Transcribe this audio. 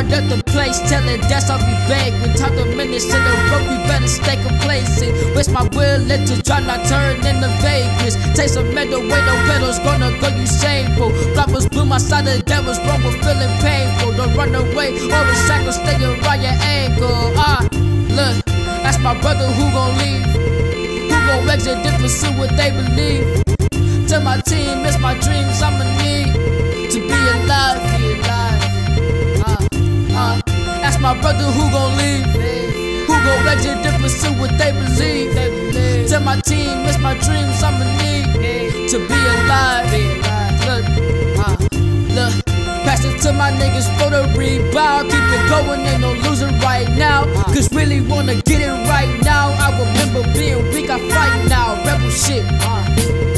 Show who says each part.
Speaker 1: hard at the place, telling that's I'll be back. When time to minutes in the road, we better stay complacent. Waste my will into try not turn into Vegas. Taste of metal, way the pedals gonna go, you shameful. Flowers bloom outside the devil's wrong with feeling painful. Don't run away or the shackles stay around your ankle. Look, that's my brother who gon' leave, who gon' exit and pursue what they believe. Tell my team it's my dreams I'ma need to be alive, that's my brother who gon' leave, who gon' exit and pursue what they believe. Tell my team it's my dreams I'ma need to be alive. Look, pass it to my niggas for the rebound. Keep it going, ain't no losing right now. Cause really wanna get it right now. I remember being weak, I fight now. Rebel shit.